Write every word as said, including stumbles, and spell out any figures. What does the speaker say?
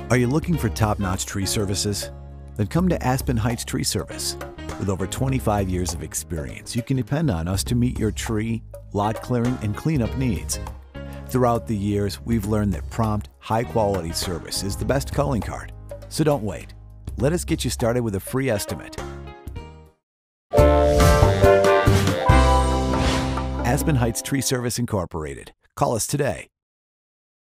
Are you looking for top-notch tree services? Then come to Aspen Heights Tree Service. With over twenty-five years of experience, you can depend on us to meet your tree, lot clearing, and cleanup needs. Throughout the years, we've learned that prompt, high-quality service is the best calling card. So don't wait. Let us get you started with a free estimate. Aspen Heights Tree Service Incorporated. Call us today.